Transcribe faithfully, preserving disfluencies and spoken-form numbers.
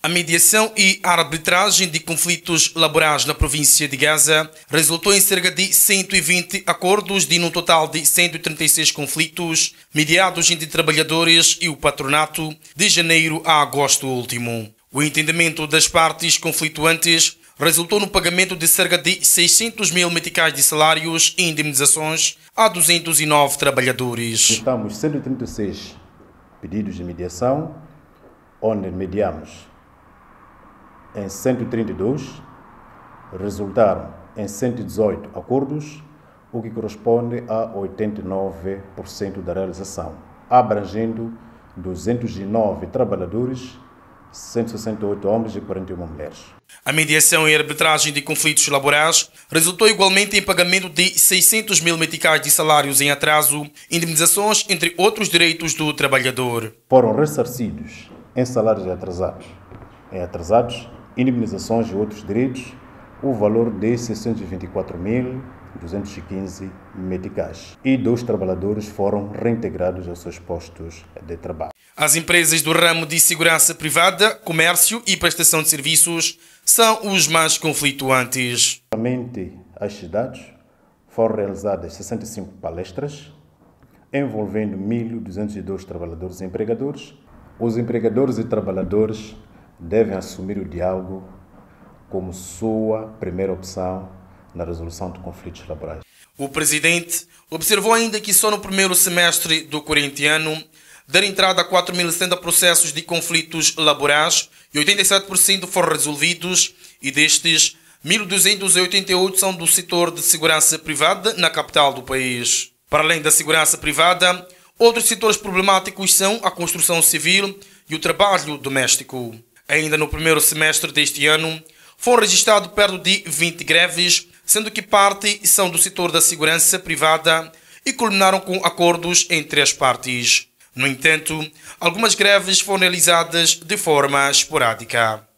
A mediação e a arbitragem de conflitos laborais na província de Gaza resultou em cerca de cento e vinte acordos de um total de cento e trinta e seis conflitos mediados entre trabalhadores e o patronato de janeiro a agosto último. O entendimento das partes conflituantes resultou no pagamento de cerca de seiscentos mil meticais de salários e indemnizações a duzentos e nove trabalhadores. Estamos cento e trinta e seis pedidos de mediação, onde mediamos em cento e trinta e dois, resultaram em cento e dezoito acordos, o que corresponde a oitenta e nove por cento da realização, abrangendo duzentos e nove trabalhadores, cento e sessenta e oito homens e quarenta e uma mulheres. A mediação e arbitragem de conflitos laborais resultou igualmente em pagamento de seiscentos mil meticais de salários em atraso, indemnizações, entre outros direitos do trabalhador. Foram ressarcidos em salários atrasados, em atrasados, indemnizações e outros direitos, o valor de seiscentos e vinte e quatro mil duzentos e quinze meticais. E dois trabalhadores foram reintegrados aos seus postos de trabalho. As empresas do ramo de segurança privada, comércio e prestação de serviços são os mais conflituantes. Somente às cidades foram realizadas sessenta e cinco palestras, envolvendo mil duzentos e dois trabalhadores e empregadores. Os empregadores e trabalhadores devem assumir o diálogo como sua primeira opção na resolução de conflitos laborais. O presidente observou ainda que só no primeiro semestre do corrente ano deram entrada a quatro mil e setenta processos de conflitos laborais e oitenta e sete por cento foram resolvidos, e destes, mil duzentos e oitenta e oito são do setor de segurança privada na capital do país. Para além da segurança privada, outros setores problemáticos são a construção civil e o trabalho doméstico. Ainda no primeiro semestre deste ano, foram registrados perto de vinte greves, sendo que parte são do setor da segurança privada e culminaram com acordos entre as partes. No entanto, algumas greves foram realizadas de forma esporádica.